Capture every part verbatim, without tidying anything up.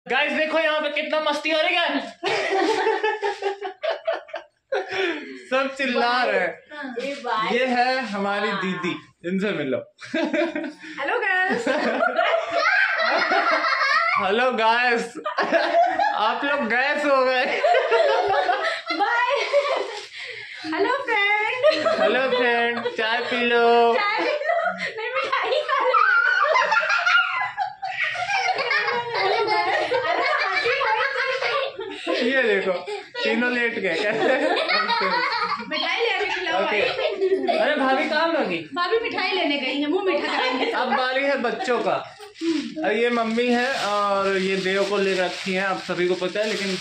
Guys देखो यहाँ पे कितना मस्ती हो रही है। सब चिल्ला रहे हैं। ये है हमारी दीदी, इनसे मिलो। Hello guys. Hello guys. आप लोग गैस हो गए। Bye. Hello friend. Hello friend, चाय पी लो। चाय पी लो। नहीं मिठाई खा लो। ये देखो तीनों लेट गए कैसे। मिठाई ले आके खिलाओ। अरे भाभी कहाँ लगी? भाभी मिठाई लेने गई है, मुंह मीठा कराएंगे। अब बारी है बच्चों का। और ये मम्मी है और ये देव को ले रखी है, आप सभी को पता है, लेकिन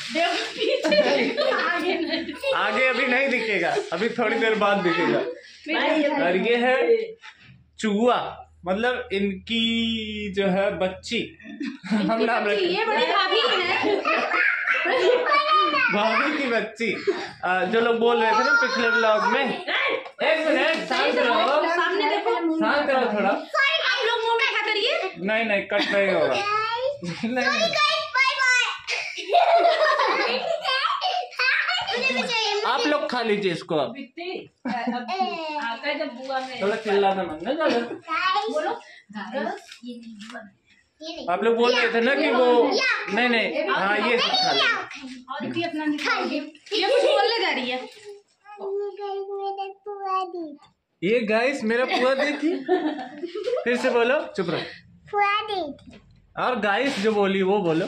आगे आगे अभी नहीं दिखेगा, अभी थोड़ी देर बाद दिखेगा। और ये है चूहा, मतलब इनकी जो है बच्ची। हम नाम रखे ये बड़ी भाभी है। भाभी की बच्ची। जो लोग बोल रहे थे ना पिछले ब्लॉग में। एक मिनट शांत रहो, सामने देखो, शांत रहो थोड़ा। आप लोग मुंह में करिए। नहीं नहीं कट नहीं होगा। नहीं आप लोग खा लीजिए इसको। अब थोड़ा चिल्लाना मत ना ज्यादा। आप लोग बोल रहे थे ना कि वो नहीं नहीं हाँ ये सब खा लो। और भी अपना ये कुछ बोलने जा रही है। ये गाइस मेरा पुआ दी थी। फिर से बोलो, चुप रहो। और गाइस जो बोली वो बोलो।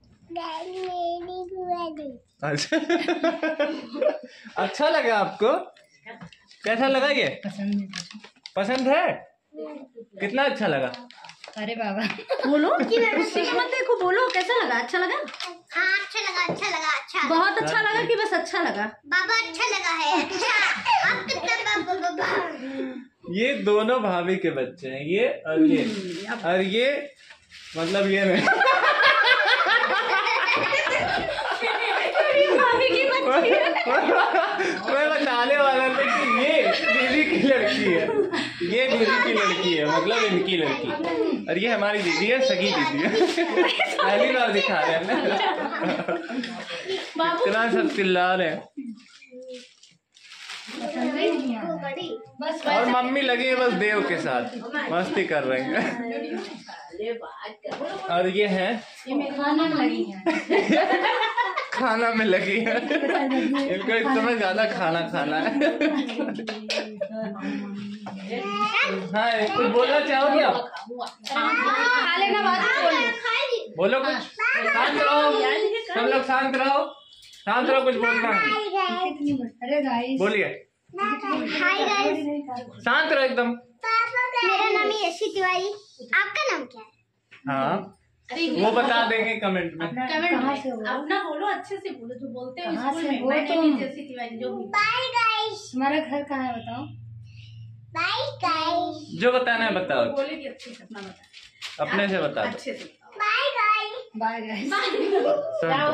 अच्छा अच्छा लगा आपको? कैसा लगा ये? पसंद है? कितना अच्छा लगा? अरे बाबा बोलो कि मत देखो, बोलो कैसा लगा? अच्छा लगा? हाँ अच्छा लगा, अच्छा लगा, अच्छा बहुत अच्छा लगा कि बस अच्छा लगा? बाबा अच्छा लगा है। अच्छा आप कितना बाबा बाबा। ये दोनों भाभी के बच्चे हैं, ये और ये और ये मतलब ये नहीं। भाभी की बच्ची है। मैं बताने वाला था कि ये दीदी की लड़की है, ये दीदी की लड़की है, मतलब इनकी लड़की। और ये हमारी दीदी है, सगी दीदी है। पहली बार दिखा रहे हैं ना। इतना सब चिल्ला रहे हैं। और मम्मी लगी है बस देव के साथ मस्ती कर रहे हैं। और ये है खाना में लगी है। खाना में लगी है। इनको इस समय ज्यादा खाना खाना है। हाँ कुछ बोलना चाहोगे आप? खा लेना बात बोलो कुछ। शांत रहो सब लोग, शांत रहो, शांत रहो, कुछ बोलना है। अरे गाइस बोलिए। हाय गाइस, शांत रहो एकदम। मेरा नाम है यशी तिवारी, आपका नाम क्या है? हाँ वो बता देंगे कमेंट में। कमेंट में अपना बोलो, अच्छे से बोलो जो बोलते हैं स्कूल में। वो मैं तो जैसी तिवारी जो भी। Bye guys. तुम्हारा घर कहाँ है बताओ? Bye guys. जो बताना है बताओ, बोले कि अच्छे से अपना बता, अपने से बता दो। अच्छे से बाय गाइस। Bye guys. बाबा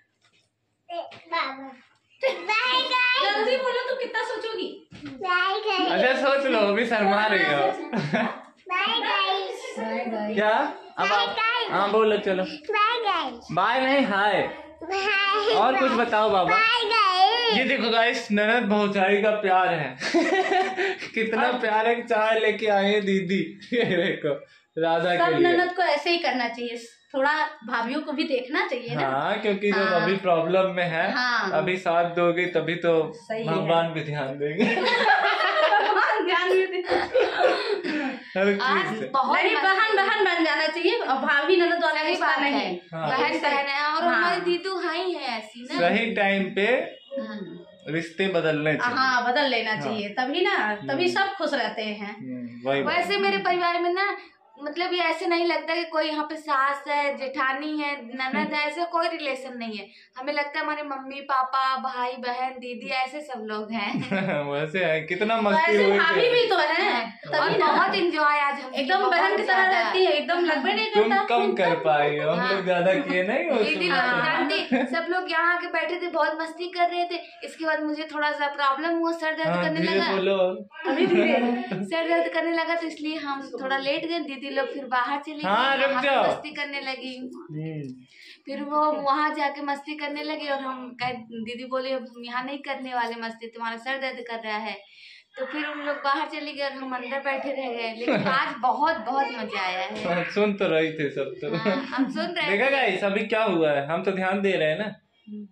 बाय गाइस। जल्दी बोलो तो कितना सोचोगी? Bye guys. अच्छा सोच लो, अभी शर्मा रही हो। Bye guys. Bye guys. क्या अब आप हाँ बोलो चलो। Bye guys. बाय नहीं हाय। बाय। और कुछ बताओ बाबा। Bye guys. ये देखो गाइस ननद भौजाई का प्यार है। कितना प्यार है, चाय लेके आए हैं दीदी। ये देखो राधा के सब लिए। ननद को ऐसे ही करना चाहिए, थोड़ा भाभीियों को भी देखना चाहिए ना। हाँ क्योंकि जब हाँ। अभी प्रॉब्लम में है, हाँ। अभी साथ दोगे तभी तो सही है। भगवान भी ध्यान देंगे। ध्यान भी दे। हर आज चीज से। बहुत नहीं बहन बहन बन जाना चाहिए, और भाभी ननद वाला सही रिश्ता बात है। नहीं। हाँ। बहन बहन है और हाँ। हमारी दीदू हाई है ऐसी ना। सही टाइम पे रिश्ते बदलने चाहिए। हाँ बदल लेना चाहिए, तभी ना तभी सब खुश रहते हैं। हम्म, वही बात। वैसे मेरे परिवार में ना मतलब ये ऐसे नहीं लगता कि कोई यहाँ पे सास है, जेठानी है, ननद है, ऐसे कोई रिलेशन नहीं है। हमें लगता है हमारे मम्मी पापा भाई बहन दीदी ऐसे सब लोग हैं। वैसे है, कितना मस्ती वैसे हुई भाभी थी। भी तो है, और तभी ना बहुत इंजॉय आज हम एकदम बहन की तरह रहती है, एकदम लगभग नहीं तुम करता। कम कर पाई हो, हम लोग ज्यादा किए नहीं हो दीदी उसमें। लोग जानती, सब लोग यहाँ आके बैठे थे, बहुत मस्ती कर रहे थे। इसके बाद मुझे थोड़ा सा प्रॉब्लम हुआ, सर दर्द हाँ करने धीरे लगा। बोलो। अभी धीरे सर दर्द करने लगा तो इसलिए हम थोड़ा लेट गए। दीदी लोग फिर बाहर चली हाँ, गई, रुक वहाँ जाओ। पे मस्ती करने लगी। हम्म, फिर वो वहां जाके मस्ती करने लगे और हम कह दीदी बोले अब हम यहाँ नहीं करने वाले मस्ती, तुम्हारा सर दर्द कर रहा है। तो फिर उन लोग बाहर चले गए और हम अंदर बैठे रह गए। लेकिन आज बहुत बहुत मजा आया है। हाँ, सुन तो रही थे सब तो। हाँ, हम सुन रहे देखा गाइस अभी क्या हुआ है, हम तो ध्यान दे रहे हैं ना।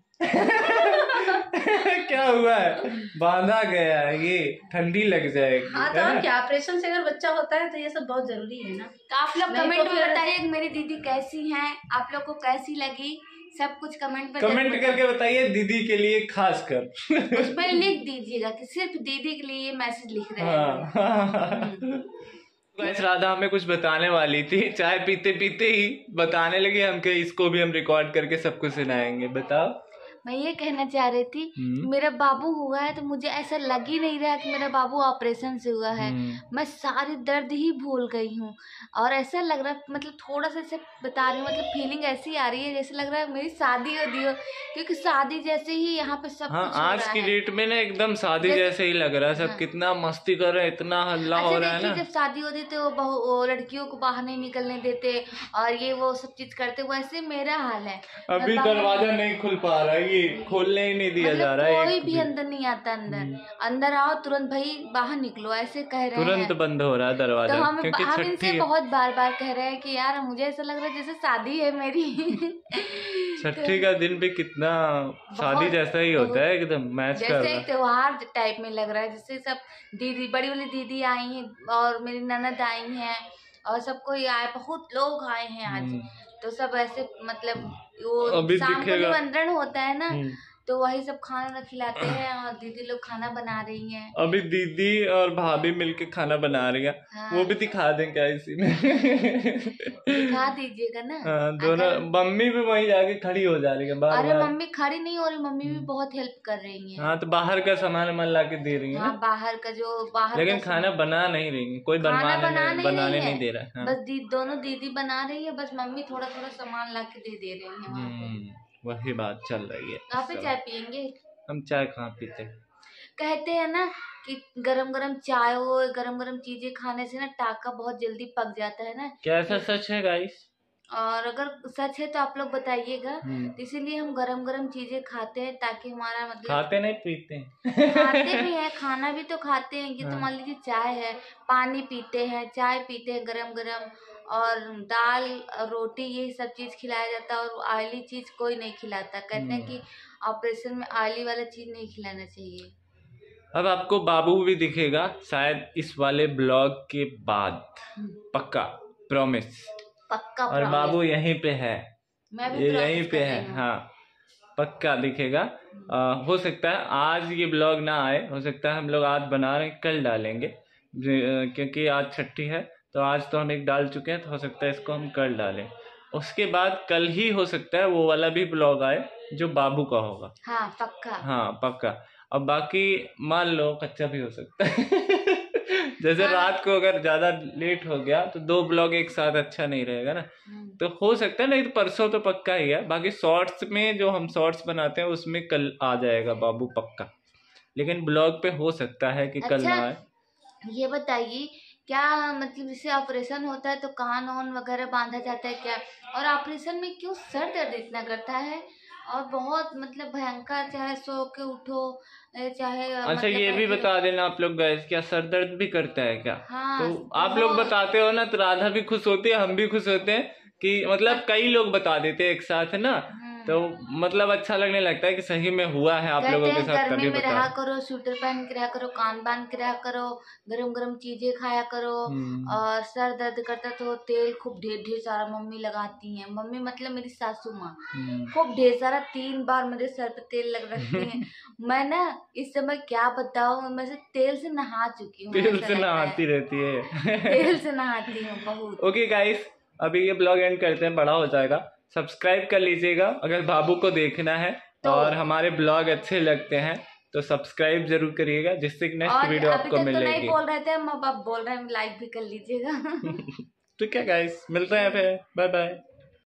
क्या हुआ है, बांधा गया है, ये ठंडी लग जाएगी। हाँ तो और क्या, ऑपरेशन से अगर बच्चा होता है तो ये सब बहुत जरूरी है ना। तो आप लोग नहीं कमेंट तो में फिर- बताइए कि मेरी दीदी कैसी हैं, आप लोग को कैसी लगी, सब कुछ कमेंट में कमेंट जरूर करके बताइए दीदी के लिए खास कर। उसमें लिख दीजिएगा कि सिर्फ दीदी के लिए मैसेज लिख रहे हैं। हाँ। गाइस राधा हमें कुछ बताने वाली थी, चाय पीते पीते ही बताने लगी हम के इसको भी हम रिकॉर्ड करके सबको सुनाएंगे। बताओ। मैं ये कहना चाह रही थी हम्म। मेरा बाबू हुआ है तो मुझे ऐसा लग ही नहीं रहा कि मेरा बाबू ऑपरेशन से हुआ है। हम्म। मैं सारी दर्द ही भूल गई हूँ और ऐसा लग रहा है, मतलब थोड़ा सा ऐसे बता रही हूँ, मतलब फीलिंग ऐसी आ रही है जैसे लग रहा है मेरी शादी हो दी हो, क्योंकि शादी जैसे ही यहाँ पे सब हाँ कुछ हो आज रहा की है। डेट में ना एकदम शादी जैसे- जैसे ही लग रहा है, सब हाँ। कितना मस्ती कर रहे हैं, इतना हल्ला हो अच्छा रहा है देखिए, ना। जब शादी होती तो वो बहु- वो लड़कियों को बाहर नहीं निकलने देते और ये वो सब चीज करते, वैसे मेरा हाल है। अभी मैं बाहर- दरवाजा नहीं खुल पा रहा है, ये खोलने ही नहीं दिया जा मतलब रहा है कोई एक भी भी। अंदर नहीं आता, अंदर अंदर आओ तुरंत भाई बाहर निकलो ऐसे कह रहे तुरंत हैं। बंद हो रहा है दरवाजा, तो हम क्योंकि हम इनसे छठी है। बहुत बार बार कह रहे हैं कि यार मुझे ऐसा लग रहा है जैसे शादी है मेरी। छठी का दिन भी कितना शादी बहुत- जैसा ही होता है, एकदम मैच कर जैसे रहा एक है। त्योहार टाइप में लग रहा है, जैसे सब दीदी बड़ी वाली दीदी आई हैं और मेरी ननद आई हैं और सब कोई आए, बहुत लोग आए हैं आज। हम्म। तो सब ऐसे मतलब वो अभी शाम को दिखेगा। निमंत्रण होता है ना, हम्म। तो वही सब खाना खिलाते हैं और दीदी लोग खाना बना रही हैं। अभी दीदी और भाभी मिलके खाना बना रही है, हाँ। वो भी दिखा दें क्या इसी में। दिखा दीजिएगा ना। हाँ, दोनों अगर- मम्मी भी वहीं जाके खड़ी हो जा रही है बार अरे बार। मम्मी खड़ी नहीं हो रही, मम्मी भी बहुत हेल्प कर रही हैं। हाँ तो बाहर का सामान वामान ला के दे रही है हाँ ना, बाहर का जो बाहर लेकिन का खाना बना नहीं रही है, कोई खाना बनवाने बना नहीं, नहीं बनाने रही है। नहीं दे रहा है। हाँ। बस दी, दोनों दीदी बना रही है, बस मम्मी थोड़ा थोड़ा सामान ला के दे दे रही है वहाँ पे। हम्म, वही बात चल रही है। यहाँ पे चाय पियेंगे। हम चाय कहाँ पीते हैं? कहते हैं ना कि गरम गरम चाय हो, गरम गरम चीजें खाने से ना टाका बहुत जल्दी पक जाता है ना। क्या ऐसा सच है गाइस? और अगर सच है तो आप लोग बताइएगा। हम्म। तो इसीलिए हम गरम गरम चीजें खाते हैं ताकि हमारा मतलब खाते नहीं पीते हैं। खाते भी हैं, खाना भी तो खाते हैं। ये तो हाँ। मान लीजिए चाय है, पानी पीते हैं, चाय पीते हैं गरम गरम, और दाल रोटी यही सब चीज खिलाया जाता है। और ऑयली चीज कोई नहीं खिलाता, कहते हैं कि ऑपरेशन में ऑयली वाला चीज नहीं खिलाना चाहिए। अब आपको बाबू भी दिखेगा शायद इस वाले ब्लॉग के बाद, पक्का प्रॉमिस। पक्का और promise। बाबू यहीं पे है, मैं भी ये promise यहीं पे कर है। रही हूँ। हाँ पक्का दिखेगा। आ, हो सकता है आज ये ब्लॉग ना आए, हो सकता है हम लोग आज बना रहे हैं कल डालेंगे, जे- क्योंकि आज छठी है तो आज तो हम एक डाल चुके हैं, तो हो सकता है इसको हम कल डालें। उसके बाद कल ही हो सकता है वो वाला भी ब्लॉग आए जो बाबू का होगा। हाँ पक्का। हाँ पक्का। अब बाकी मान लो कच्चा भी हो सकता है। जैसे हाँ। रात को अगर ज्यादा लेट हो गया तो दो ब्लॉग एक साथ अच्छा नहीं रहेगा ना, हम्म। तो हो सकता है, नहीं तो परसों तो पक्का ही है। बाकी शॉर्ट्स में जो हम शॉर्ट्स बनाते हैं उसमें कल आ जाएगा बाबू पक्का, लेकिन ब्लॉग पे हो सकता है कि कल अच्छा, ना आए। ये बताइए क्या मतलब जैसे ऑपरेशन होता है तो कान वान वगैरह बांधा जाता है क्या? और ऑपरेशन में क्यों सर दर्द इतना करता है और बहुत मतलब भयंकर, चाहे सो के उठो चाहे अच्छा मतलब ये भी ऐसे- बता देना आप लोग गैस, क्या सर दर्द भी करता है क्या? हाँ, तो आप लोग बहुत- बताते हो ना तो राधा भी खुश होती है, हम भी खुश होते हैं कि मतलब कई लोग बता देते हैं एक साथ है ना, हम्म। तो मतलब अच्छा लगने लगता है कि सही में हुआ है आप कहते लोगों के हैं साथ, गर्मी तभी में बता। रहा करो, स्वेटर पहन के रहा करो, कान बांध के रहा करो, गरम गरम चीजें खाया करो। हम्म। और सर दर्द करता तो तेल खूब ढेर ढेर सारा मम्मी लगाती हैं। मम्मी मतलब मेरी सासू माँ हम्म। खूब ढेर सारा, तीन बार मेरे सर पे तेल लग रखती हैं। मैं ना इस समय क्या बताऊँ, मैं से तेल से नहा चुकी हूँ। तेल ऐसा से लगता है। नहाती रहती है। तेल से नहाती हूँ बहुत। ओके गाइस, अभी ये ब्लॉग एंड करते हैं, बड़ा हो जाएगा। सब्सक्राइब कर लीजिएगा अगर बाबू को देखना है, तो- और हमारे ब्लॉग अच्छे लगते हैं तो सब्सक्राइब जरूर करिएगा, जिससे कि नेक्स्ट और वीडियो अभी आपको तक तो नहीं मिलेगी। बोल रहे थे हम, अब आप बोल रहे हैं, लाइक भी कर लीजिएगा। ठीक है गाइस, मिलते हैं फिर, बाय बाय।